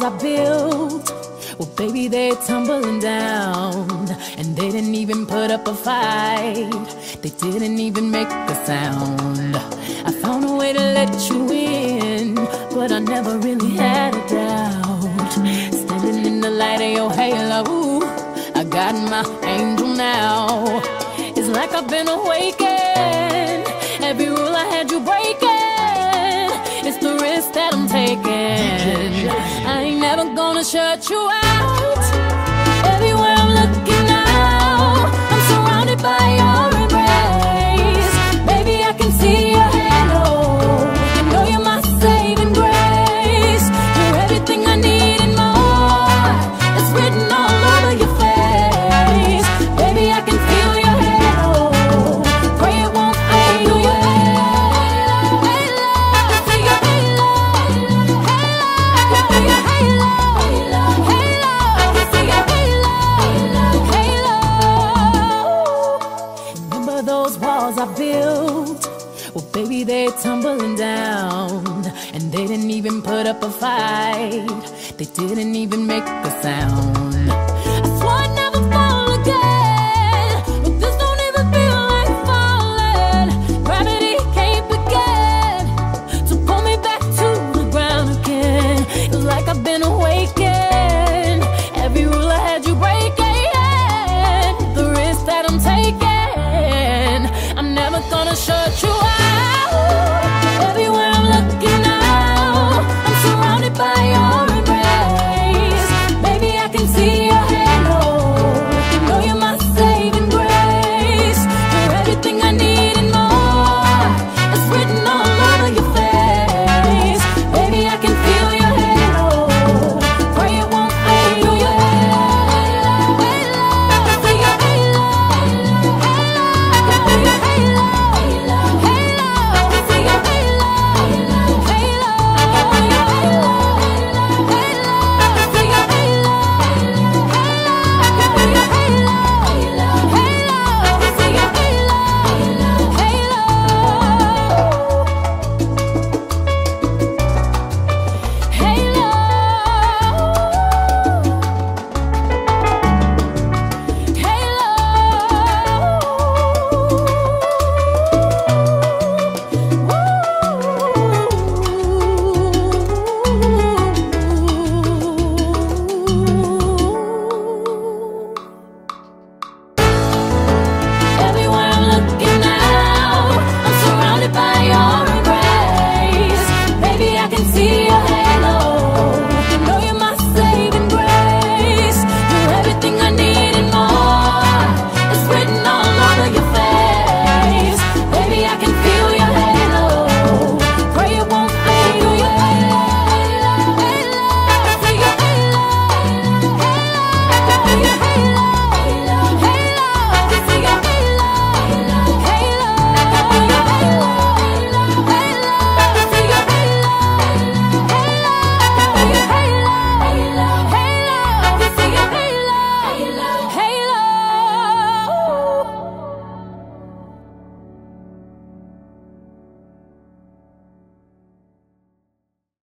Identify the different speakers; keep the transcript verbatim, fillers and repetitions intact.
Speaker 1: I built, well, baby, they're tumbling down. And they didn't even put up a fight. They didn't even make a sound. I found a way to let you in, but I never really had a doubt. Standing in the light of your halo, I got my angel now. It's like I've been awakened. Every rule I had you breaking, it's the risk that I'm taking. I ain't never gonna shut you out. Everywhere I'm looking now, I'm surrounded by your embrace. Baby, I can see your halo. You know you're my saving grace. You're everything I need and more. It's written all over your face. Baby, I can feel your halo. Pray it won't fade. Do your halo, halo. I see your halo, halo. I can feel your halo, halo, halo. I can see your halo, halo, halo. Remember those walls I built? Well, baby, they're tumbling down. And they didn't even put up a fight. They didn't even make a sound.